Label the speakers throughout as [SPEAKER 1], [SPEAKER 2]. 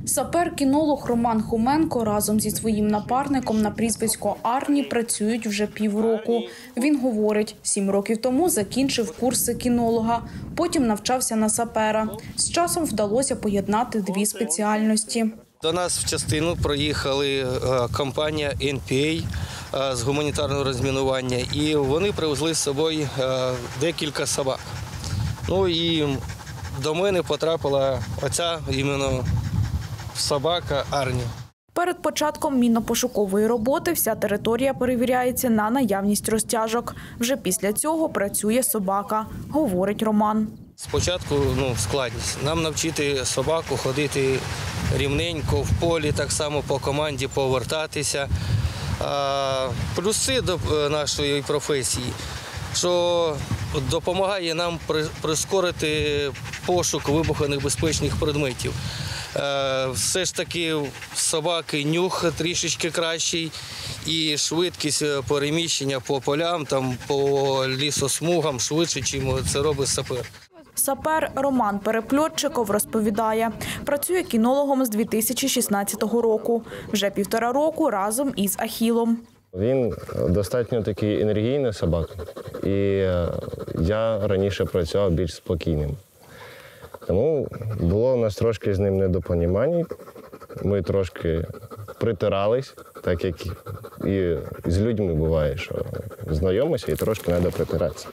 [SPEAKER 1] Сапер-кінолог Роман Хоменко разом зі своїм напарником на прізвисько Арні працюють вже півроку. Він говорить, 7 років тому закінчив курси кінолога, потім навчався на сапера. З часом вдалося поєднати дві спеціальності.
[SPEAKER 2] До нас в частину проїхали компанія NPA з гуманітарного розмінування, і вони привезли з собою декілька собак. Ну і до мене потрапила оця іменно собака Арні.
[SPEAKER 1] Перед початком мінно-пошукової роботи вся територія перевіряється на наявність розтяжок. Вже після цього працює собака, говорить Роман.
[SPEAKER 2] Спочатку складність. Нам навчити собаку ходити рівненько в полі, так само по команді повертатися. Плюси до нашої професії, що допомагає нам прискорити пошук вибухонебезпечних предметів. Все ж таки собаки нюх трішечки кращий і швидкість переміщення по полям, по лісосмугам швидше, ніж це робить сапер.
[SPEAKER 1] Сапер Роман Перепльотчиков розповідає, працює кінологом з 2016 року. Вже 1,5 року разом із Ахілом.
[SPEAKER 3] Він достатньо такий енергійний собака, і я раніше працював більш спокійним. Тому було у нас трошки з ним недопонімань. Ми трошки притирались, так як і з людьми буває, що знайомишся і трошки треба притиратися.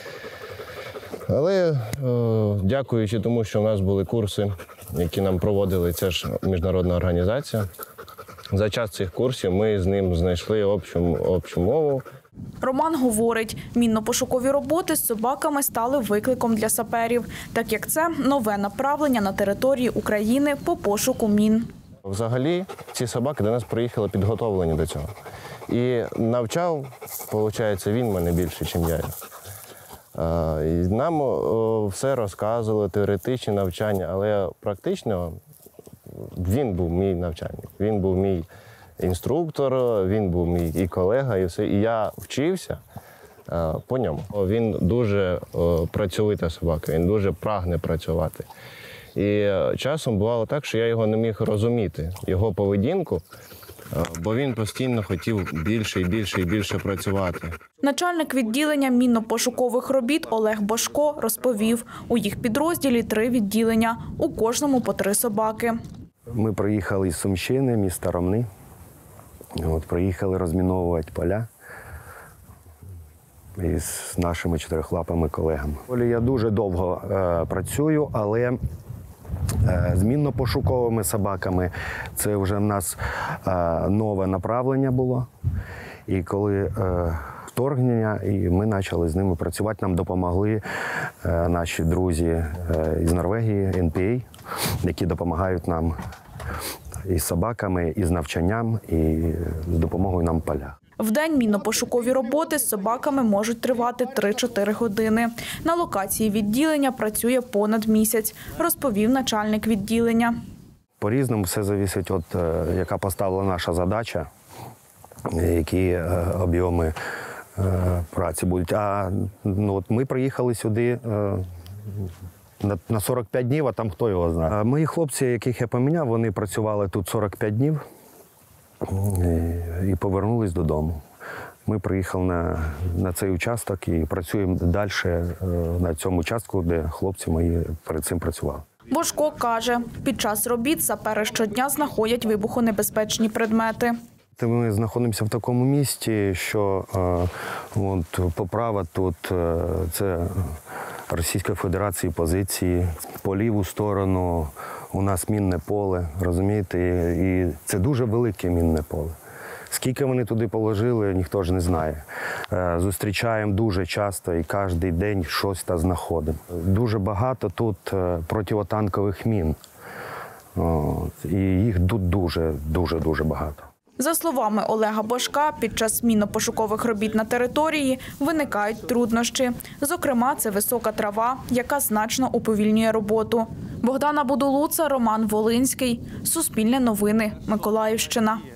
[SPEAKER 3] Але дякуючи тому, що у нас були курси, які нам проводили, це ж міжнародна організація, за час цих курсів ми з ним знайшли общу мову.
[SPEAKER 1] Роман говорить, мінно-пошукові роботи з собаками стали викликом для саперів, так як це нове направлення на території України по пошуку мін.
[SPEAKER 3] Взагалі, ці собаки до нас приїхали підготовлені до цього. І навчав, виходить, він мене більше, ніж я. І нам все розказували, теоретичні навчання, але практично він був мій навчальник, він був мій інструктор, він був мій і колега, і все. І я вчився по ньому. Він дуже працьовита собака, він дуже прагне працювати. І часом бувало так, що я його не міг розуміти, його поведінку, бо він постійно хотів більше і більше і більше працювати.
[SPEAKER 1] Начальник відділення мінно-пошукових робіт Олег Бошко розповів, у їх підрозділі 3 відділення, у кожному по 3 собаки.
[SPEAKER 4] Ми приїхали із Сумщини, міста Ромни. Приїхали розміновувати поля із нашими 4-лапими колегами. Я дуже довго працюю, але з мінно-пошуковими собаками це вже в нас нове направлення було. І коли вторгнення, і ми почали з ними працювати, нам допомогли наші друзі із Норвегії, NPA, які допомагають нам і з собаками, і з навчанням, і з допомогою нам поля.
[SPEAKER 1] Вдень мінно-пошукові роботи з собаками можуть тривати 3-4 години. На локації відділення працює понад місяць, розповів начальник відділення.
[SPEAKER 4] По-різному все залежить від, яка поставила наша задача, які об'єми праці будуть. Ми приїхали сюди на 45 днів, а там хто його знає. Мої хлопці, яких я поміняв, вони працювали тут 45 днів і повернулись додому. Ми приїхали на цей участок і працюємо далі на цьому участку, де хлопці мої перед цим працювали.
[SPEAKER 1] Бошко каже, під час робіт сапери щодня знаходять вибухонебезпечні предмети.
[SPEAKER 4] Ми знаходимося в такому місці, що поправа тут – це Російської Федерації позиції, по ліву сторону у нас мінне поле, розумієте, і це дуже велике мінне поле. Скільки вони туди положили, ніхто ж не знає. Зустрічаємо дуже часто і кожен день щось та знаходимо. Дуже багато тут противотанкових мін, і їх тут дуже багато.
[SPEAKER 1] За словами Олега Бошка, під час мінно-пошукових робіт на території виникають труднощі. Зокрема, це висока трава, яка значно уповільнює роботу. Богдана Будулуца, Роман Волинський. Суспільне новини. Миколаївщина.